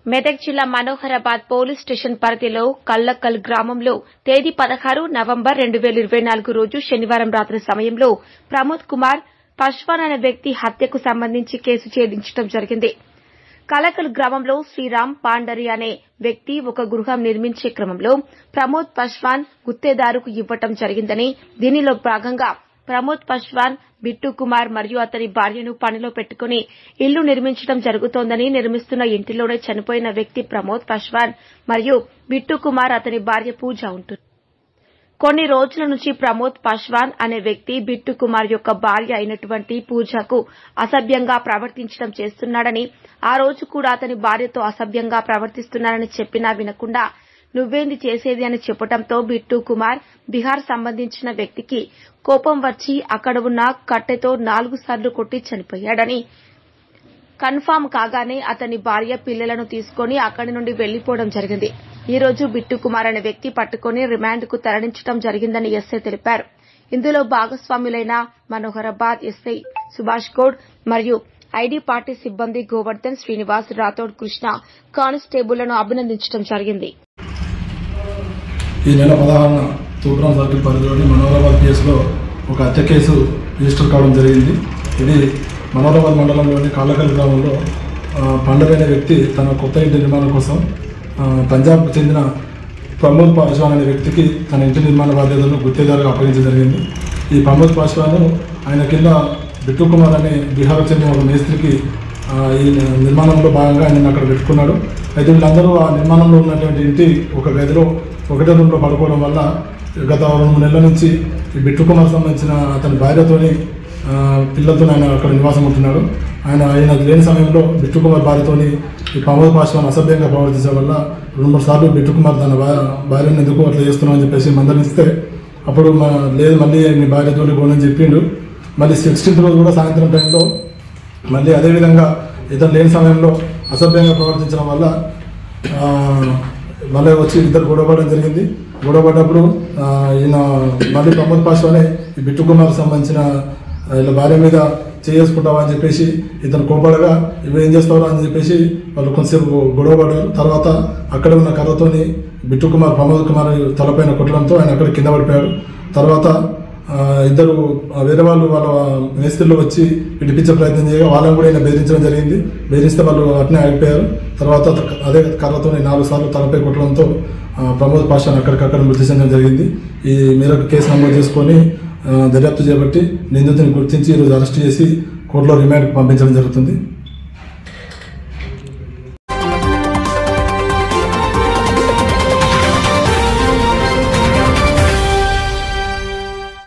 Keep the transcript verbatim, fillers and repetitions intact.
మెదక్ జిల్లా Manoharabad police station పరిధిలో కల్లక్కల్ గ్రామంలో తేదీ పదహారు నవంబర్ రెండు వేల ఇరవై నాలుగు రోజు శనివారం రాత్రి సమయంలో ప్రమోద్ కుమార్ పశ్వాన్ అనే వ్యక్తి హత్యకు సంబంధించి కేసు ఛేదించడం జరిగింది. కల్లక్కల్ గ్రామంలో శ్రీరామ్ పాండరి అనే వ్యక్తి ఒక గృహం నిర్మించే క్రమంలో ప్రమోద్ పశ్వాన్ గుత్తేదారుకు ఇవ్వటం జరిగిందని, దీనిలో భాగంగా ప్రమోద్ పశ్వాన్ బిట్టు కుమార్ మరియు అతని భార్యను పనిలో పెట్టుకుని ఇల్లు నిర్మించడం జరుగుతోందని, నిర్మిస్తున్న ఇంటిలోనే చనిపోయిన వ్యక్తి ప్రమోద్ పశ్వాన్ మరియు బిట్టు కుమార్ అతని భార్య పూజ ఉంటుంది. కొన్ని రోజుల నుంచి ప్రమోద్ పశ్వాన్ అనే వ్యక్తి బిట్టు కుమార్ యొక్క భార్య అయినటువంటి పూజకు అసభ్యంగా ప్రవర్తించడం చేస్తున్నాడని, ఆ రోజు కూడా అతని భార్యతో అసభ్యంగా ప్రవర్తిస్తున్నారని చెప్పినా వినకుండా నువ్వేంది చేసేది అని చెప్పడంతో బిట్టు కుమార్ బీహార్ సంబంధించిన వ్యక్తికి కోపం వచ్చి అక్కడ ఉన్న కట్టెతో నాలుగు సార్లు కొట్టి చనిపోయాడని కన్ఫామ్ కాగానే అతని భార్య పిల్లలను తీసుకుని అక్కడి నుండి వెళ్లిపోవడం జరిగింది. ఈ రోజు బిట్టు కుమార్ అనే వ్యక్తి పట్టుకుని రిమాండ్ కు తరలించడం జరిగిందని ఎస్ఐ తెలిపారు. ఇందులో భాగస్వాములైన మనోహరాబాద్ ఎస్ఐ సుభాష్ గౌడ్ మరియు ఐడీ పార్టీ సిబ్బంది గోవర్ధన్, శ్రీనివాస్, రాథోడ్, కృష్ణ కానిస్టేబుళ్లను అభినందించడం జరిగింది. ఈ నెల పదహారున తూప్రాన్ సర్కిల్ పరిధిలోని మనోహరాబాద్ కేసులో ఒక హత్య కేసు రిజిస్టర్ కావడం జరిగింది. ఇది మనోహరాబాద్ మండలంలోని కాళ్ళకల్ గ్రామంలో పండర్ అనే వ్యక్తి తన కొత్త ఇంటి నిర్మాణం కోసం పంజాబ్కు చెందిన ప్రమోద్ పాశ్వాన్ అనే వ్యక్తికి తన ఇంటి నిర్మాణ బాధ్యతలను గుత్తేదారుగా అప్పగించడం జరిగింది. ఈ ప్రమోద్ పాశ్వాన్ ఆయన కింద బిట్టు కుమార్ అనే బీహార్కు చెందిన ఒక మేస్త్రికి ఈ నిర్మాణంలో భాగంగా ఆయన అక్కడ పెట్టుకున్నాడు. అయితే వీళ్ళందరూ ఆ నిర్మాణంలో ఉన్నటువంటి ఇంటి ఒక గదిలో ఒకటే రూమ్లో పడుకోవడం వల్ల గత రెండు మూడు నెలల నుంచి ఈ బిట్టు కుమార్ సంబంధించిన అతని భార్యతోని పిల్లలతో ఆయన అక్కడ నివాసం ఉంటున్నాడు. ఆయన ఆయన లేని సమయంలో బిట్టు కుమార్ భార్యతోని ఈ ప్రమోద్ పాశ్వాన్ అసభ్యంగా ప్రవర్తించడం వల్ల రెండు మూడు సార్లు బిట్టు కుమార్ తన భార్యను ఎందుకు అట్లా చేస్తున్నావు అని చెప్పేసి మందలిస్తే అప్పుడు లేదు మళ్ళీ మీ భార్యతోని పోనని చెప్పిండు. మళ్ళీ సిక్స్టీన్త్ రోజు కూడా సాయంత్రం టైంలో మళ్ళీ అదేవిధంగా ఇతను లేని సమయంలో అసభ్యంగా ప్రవర్తించడం వల్ల మళ్ళీ వచ్చి ఇద్దరు గొడవపడడం జరిగింది. గొడవపడ్డప్పుడు ఈయన మళ్ళీ ప్రమోద్ పాశ్వానే ఈ బిట్టు కుమార్ సంబంధించిన ఇలా భార్య మీద చేసుకుంటావా అని చెప్పేసి ఇతను కోపడగా ఇవి ఏం చేస్తావు అని చెప్పేసి వాళ్ళు కొంతసేపు గొడవపడ్డారు. తర్వాత అక్కడ ఉన్న కర్రతోని బిట్టు కుమార్ ప్రమోద్ కుమార్ తలపైన కొట్టడంతో ఆయన అక్కడ కింద పడిపోయాడు. తర్వాత ఇద్దరు వేరే వాళ్ళు వాళ్ళ మేస్త్రీలు వచ్చి విడిపించే ప్రయత్నం చేయగా వాళ్ళని కూడా ఆయన బెదిరించడం జరిగింది. బెదిరిస్తే వాళ్ళు అట్నే ఆగిపోయారు. తర్వాత అదే కర్రతో నాలుగు సార్లు తలపై కొట్టడంతో ప్రమోద్ పాశ్వాన్ అక్కడికక్కడ మృతి చెందడం జరిగింది. ఈ మేరకు కేసు నమోదు చేసుకొని దర్యాప్తు చేపట్టి నిందితుని గుర్తించి ఈరోజు అరెస్ట్ చేసి కోర్టులో రిమాండ్కి పంపించడం జరుగుతుంది.